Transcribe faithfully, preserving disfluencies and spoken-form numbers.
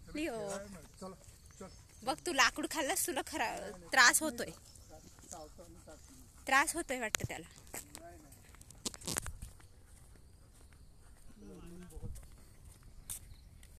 Leo बघ, तू लाकूड खाल्लास, तुला खरा त्रास होतोय त्रास होतोय वाटतं त्याला.